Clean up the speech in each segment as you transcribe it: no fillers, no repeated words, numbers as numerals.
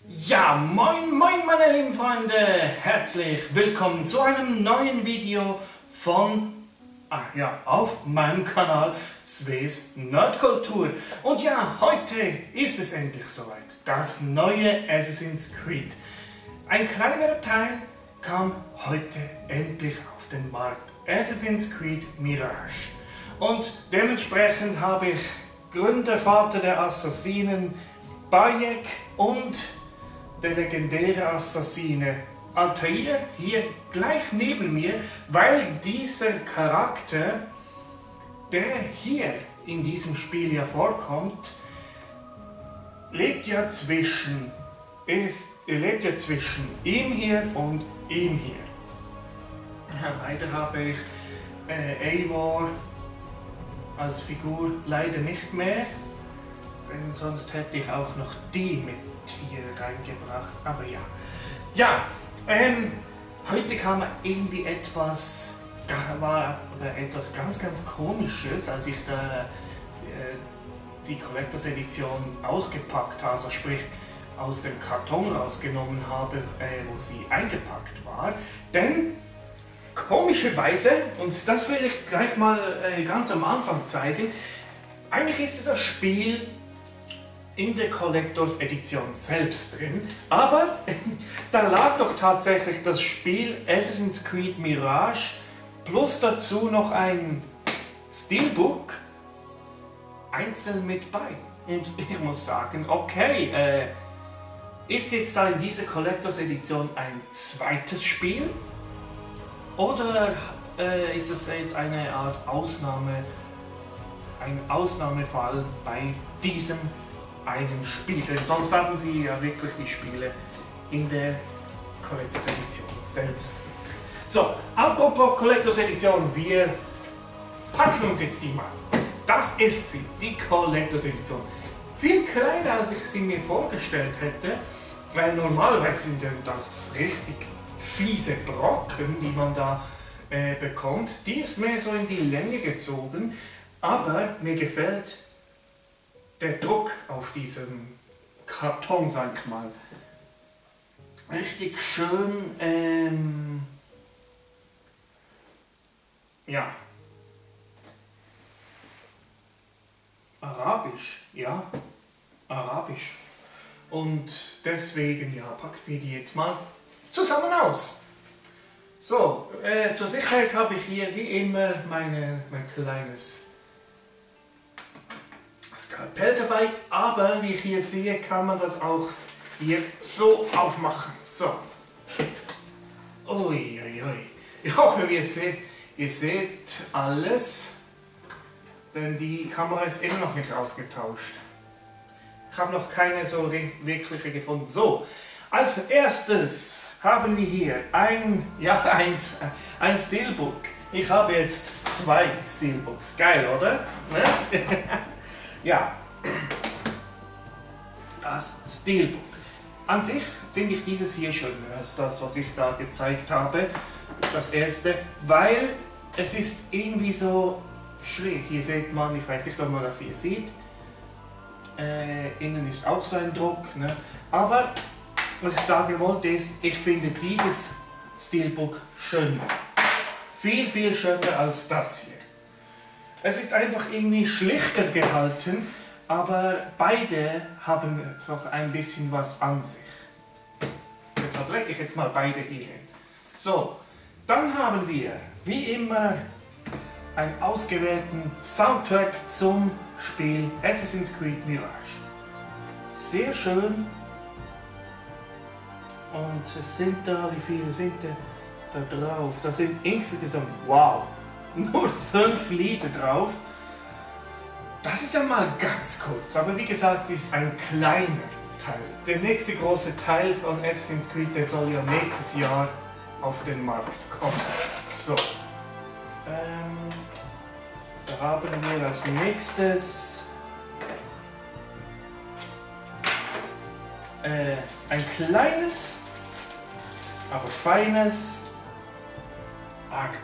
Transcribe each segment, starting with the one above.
Ja, moin moin meine lieben Freunde, herzlich willkommen zu einem neuen Video auf meinem Kanal Sves Nerdkultur. Und ja, heute ist es endlich soweit, das neue Assassin's Creed. Ein kleinerer Teil kam heute endlich auf den Markt, Assassin's Creed Mirage. Und dementsprechend habe ich Gründer, Vater der Assassinen, Bayek und der legendäre Assassine Altair hier gleich neben mir, weil dieser Charakter, der hier in diesem Spiel ja vorkommt, lebt ja zwischen ihm hier und ihm hier. Ja, leider habe ich Eivor als Figur leider nicht mehr, denn sonst hätte ich auch noch die mit hier reingebracht, aber ja. Ja, heute kam irgendwie etwas ganz Komisches, als ich da die Collectors Edition ausgepackt habe, also sprich aus dem Karton rausgenommen habe, wo sie eingepackt war. Denn komischerweise, und das will ich gleich mal ganz am Anfang zeigen, eigentlich ist das Spiel in der Collectors Edition selbst drin, aber da lag doch tatsächlich das Spiel Assassin's Creed Mirage plus dazu noch ein Steelbook einzeln mit bei. Und ich muss sagen, okay, ist jetzt da in dieser Collectors Edition ein zweites Spiel oder ist es jetzt eine Art ein Ausnahmefall bei diesem einen Spiel, denn sonst haben sie ja wirklich die Spiele in der Collectors Edition selbst. So, apropos Collectors Edition, wir packen uns jetzt die mal. Das ist sie, die Collectors Edition. Viel kleiner, als ich sie mir vorgestellt hätte, weil normalerweise sind das richtig fiese Brocken, die man da bekommt. Die ist mehr so in die Länge gezogen, aber mir gefällt der Druck auf diesem Karton, sag ich mal, richtig schön, ja, arabisch, ja, arabisch. Und deswegen, ja, packen wir die jetzt mal zusammen aus. So, zur Sicherheit habe ich hier wie immer mein kleines Skalpell dabei, aber wie ich hier sehe, kann man das auch hier so aufmachen. So. Uiuiui. Ich hoffe, ihr seht alles, denn die Kamera ist immer noch nicht ausgetauscht. Ich habe noch keine so wirkliche gefunden. So, als erstes haben wir hier ein Steelbook. Ich habe jetzt zwei Steelbooks. Geil, oder? Ne? Ja, das Steelbook. An sich finde ich dieses hier schöner als das, was ich da gezeigt habe, das erste, weil es ist irgendwie so schräg. Hier sieht man, ich weiß nicht, ob man das hier sieht, innen ist auch so ein Druck, ne? Aber was ich sagen wollte ist, ich finde dieses Steelbook schöner. Viel schöner als das hier. Es ist einfach irgendwie schlichter gehalten, aber beide haben so ein bisschen was an sich. Deshalb lege ich jetzt mal beide hier hin. So, dann haben wir wie immer einen ausgewählten Soundtrack zum Spiel Assassin's Creed Mirage. Sehr schön. Und es sind da, wie viele sind da drauf? Da sind insgesamt, wow, nur 5 Lieder drauf. Das ist ja mal ganz kurz, aber wie gesagt, es ist ein kleiner Teil. Der nächste große Teil von Assassin's Creed, der soll ja nächstes Jahr auf den Markt kommen. So, da haben wir als nächstes ein kleines, aber feines Artbook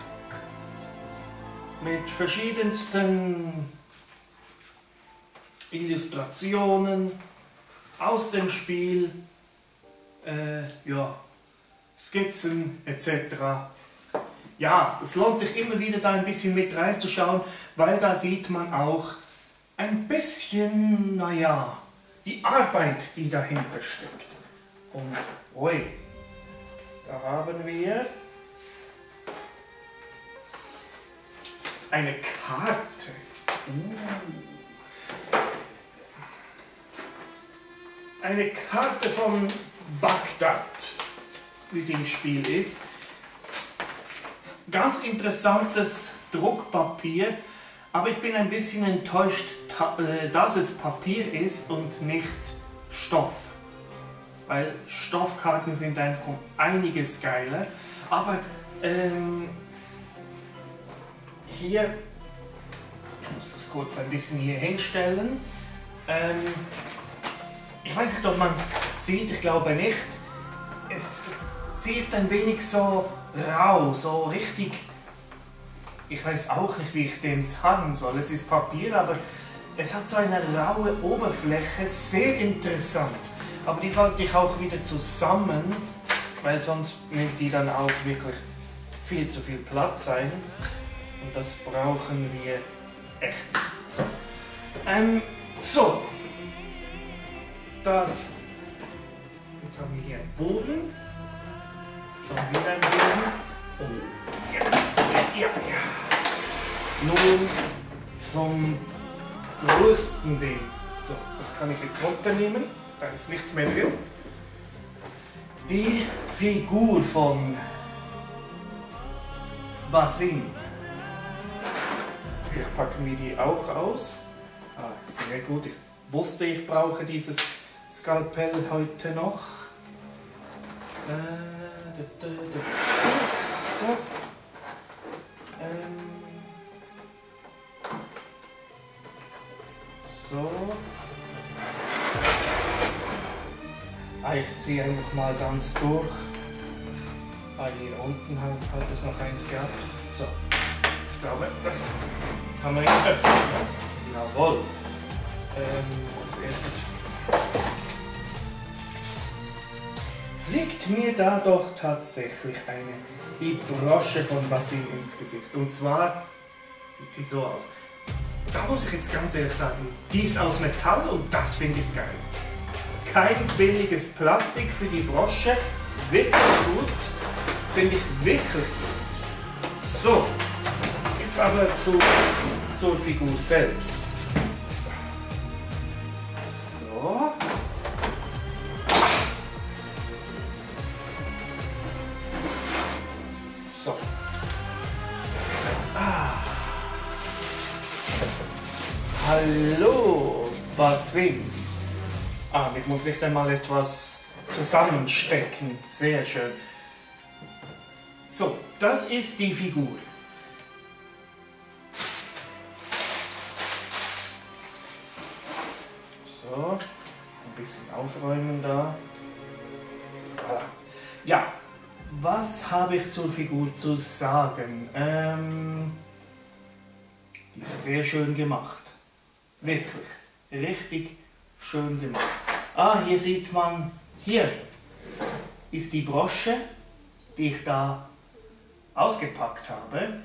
mit verschiedensten Illustrationen aus dem Spiel ja, Skizzen etc. Ja, es lohnt sich immer wieder da ein bisschen mit reinzuschauen, weil da sieht man auch ein bisschen, naja, die Arbeit, die dahinter steckt. Und, ui, da haben wir eine Karte. Eine Karte von Bagdad, wie sie im Spiel ist. Ganz interessantes Druckpapier, aber ich bin ein bisschen enttäuscht, dass es Papier ist und nicht Stoff. Weil Stoffkarten sind einfach um einiges geiler. Aber hier, ich muss das kurz ein bisschen hier hinstellen. Ich weiß nicht, ob man es sieht, ich glaube nicht. Sie ist ein wenig so rau, so richtig. Ich weiß auch nicht, wie ich dem sagen soll. Es ist Papier, aber es hat so eine raue Oberfläche, sehr interessant. Aber die falte ich auch wieder zusammen, weil sonst nimmt die dann auch wirklich viel zu viel Platz ein. Und das brauchen wir echt. So. So. Das. Jetzt haben wir hier einen Boden. Schon wieder ein Boden. Oh. Ja. Nun zum größten Ding. So, das kann ich jetzt runternehmen. Da ist nichts mehr drin. Die Figur von Basim. Hier packen wir die auch aus. Ah, sehr gut. Ich wusste, ich brauche dieses Skalpell heute noch. So. So. Ich ziehe einfach mal ganz durch. Hier unten hat es noch eins gehabt. So. Ich glaube, das kann man jetzt öffnen. Jawohl. Als erstes fliegt mir da doch tatsächlich die Brosche von Basim ins Gesicht. Und zwar sieht sie so aus. Da muss ich jetzt ganz ehrlich sagen, die ist aus Metall und das finde ich geil. Kein billiges Plastik für die Brosche. Wirklich gut. Finde ich wirklich gut. So, jetzt aber zur Figur selbst. So. So. Hallo, Basim. Ich muss nicht einmal etwas zusammenstecken. Sehr schön. So, das ist die Figur. So, ein bisschen aufräumen da. Ja, was habe ich zur Figur zu sagen? Die ist sehr schön gemacht. Wirklich, richtig schön gemacht. Hier sieht man, hier ist die Brosche, die ich da ausgepackt habe.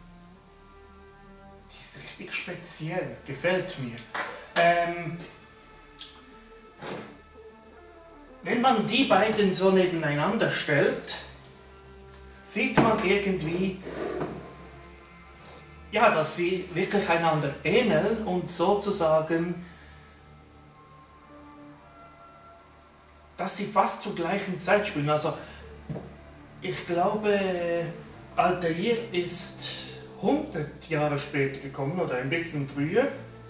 Die ist richtig speziell, gefällt mir. Wenn man die beiden so nebeneinander stellt, sieht man irgendwie, ja, dass sie wirklich einander ähneln und sozusagen, dass sie fast zur gleichen Zeit spielen. Also, ich glaube, Altair ist 100 Jahre später gekommen oder ein bisschen früher.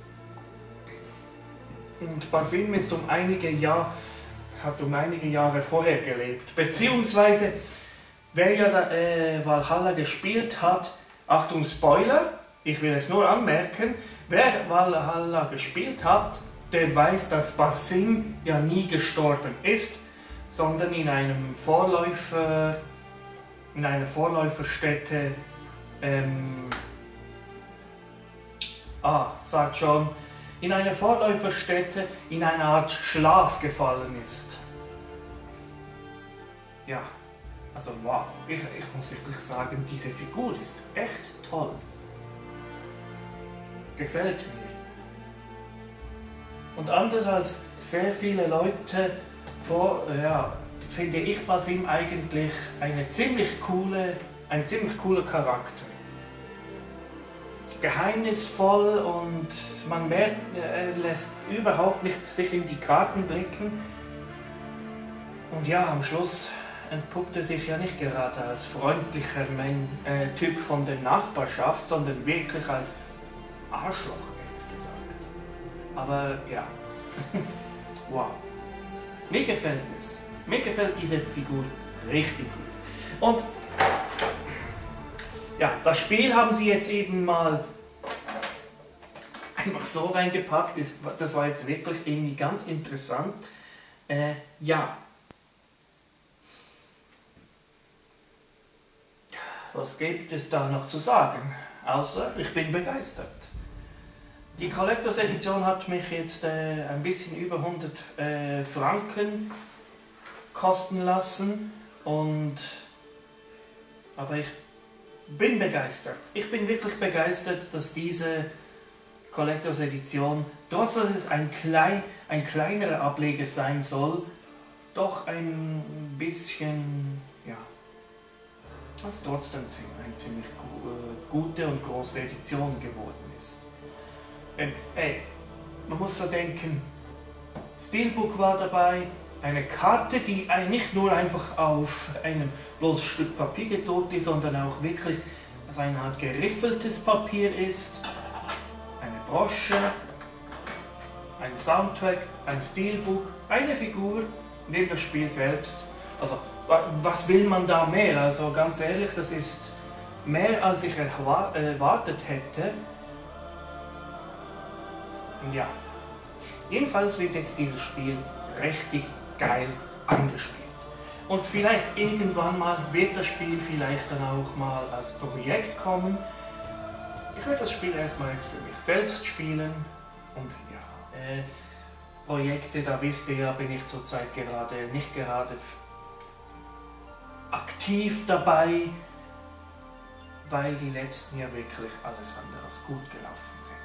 Und Basim ist hat um einige Jahre vorher gelebt. Beziehungsweise, wer ja Valhalla gespielt hat, Achtung Spoiler, ich will es nur anmerken, wer Valhalla gespielt hat, der weiß, dass Basim ja nie gestorben ist, sondern in einer Vorläuferstätte, sagt schon, in einer Vorläuferstätte in eine Art Schlaf gefallen ist. ja, also wow, ich muss wirklich sagen, diese Figur ist echt toll. Gefällt mir. Und anders als sehr viele Leute finde ich Basim eigentlich ein ziemlich cooler Charakter. Geheimnisvoll und man merkt, er lässt überhaupt nicht sich in die Karten blicken. Und ja, am Schluss entpuppt er sich ja nicht gerade als freundlicher Typ von der Nachbarschaft, sondern wirklich als Arschloch, ehrlich gesagt. Aber ja, wow. Mir gefällt es. Mir gefällt diese Figur richtig gut. Und ja, das Spiel haben sie jetzt eben mal einfach so reingepackt. Das war jetzt wirklich irgendwie ganz interessant. Ja. Was gibt es da noch zu sagen? Außer, ich bin begeistert. Die Collectors Edition hat mich jetzt ein bisschen über 100 Franken kosten lassen. Aber ich bin begeistert. Ich bin wirklich begeistert, dass diese Collectors Edition, trotz dass es ein kleinerer Ableger sein soll, doch ein bisschen, ja, was trotzdem eine ziemlich gute und große Edition geworden ist. Man muss so denken, Steelbook war dabei, eine Karte, die nicht nur einfach auf einem bloßen Stück Papier gedruckt ist, sondern auch wirklich als eine Art geriffeltes Papier ist, eine Brosche, ein Soundtrack, ein Steelbook, eine Figur, neben das Spiel selbst. Also, was will man da mehr? Also ganz ehrlich, das ist mehr als ich erwartet hätte. Und ja, jedenfalls wird jetzt dieses Spiel richtig geil angespielt. Und vielleicht irgendwann mal wird das Spiel vielleicht dann auch mal als Projekt kommen. Ich werde das Spiel erstmal jetzt für mich selbst spielen. Und ja, Projekte, da wisst ihr ja, bin ich zurzeit nicht gerade aktiv dabei, weil die letzten ja wirklich alles andere als gut gelaufen sind.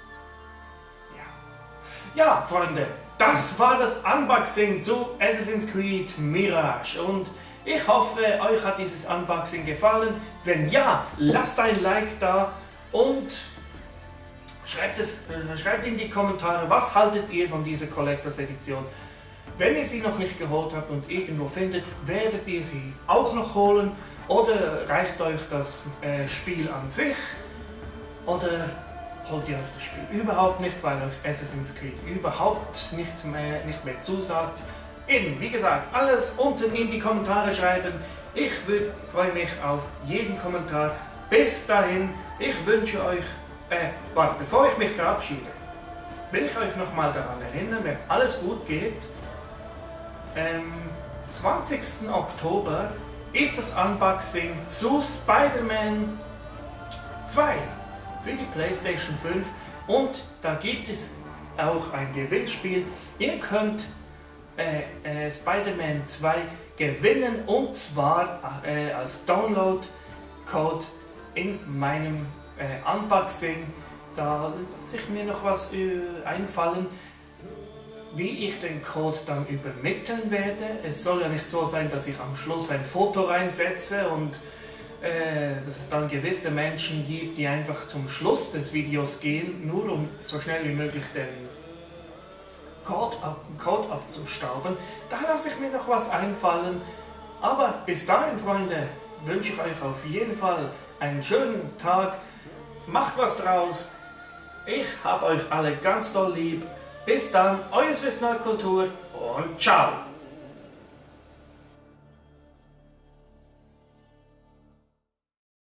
Ja, Freunde, das war das Unboxing zu Assassin's Creed Mirage und ich hoffe, euch hat dieses Unboxing gefallen. Wenn ja, lasst ein Like da und schreibt in die Kommentare, was haltet ihr von dieser Collectors Edition. Wenn ihr sie noch nicht geholt habt und irgendwo findet, werdet ihr sie auch noch holen oder reicht euch das Spiel an sich oder holt ihr euch das Spiel überhaupt nicht, weil euch Assassin's Creed überhaupt nicht mehr zusagt. Eben, wie gesagt, alles unten in die Kommentare schreiben. Ich freue mich auf jeden Kommentar. Bis dahin, ich wünsche euch, bevor ich mich verabschiede, will ich euch nochmal daran erinnern, wenn alles gut geht, 20. Oktober ist das Unboxing zu Spider-Man 2 für die PlayStation 5 und da gibt es auch ein Gewinnspiel. Ihr könnt Spider-Man 2 gewinnen und zwar als Download-Code in meinem Unboxing. Da lasse ich mir noch was einfallen, wie ich den Code dann übermitteln werde. Es soll ja nicht so sein, dass ich am Schluss ein Foto reinsetze und dass es dann gewisse Menschen gibt, die einfach zum Schluss des Videos gehen, nur um so schnell wie möglich den Code abzustauben. Da lasse ich mir noch was einfallen. Aber bis dahin, Freunde, wünsche ich euch auf jeden Fall einen schönen Tag. Macht was draus. Ich habe euch alle ganz doll lieb. Bis dann, euer Swiss Nerd Kultur und ciao!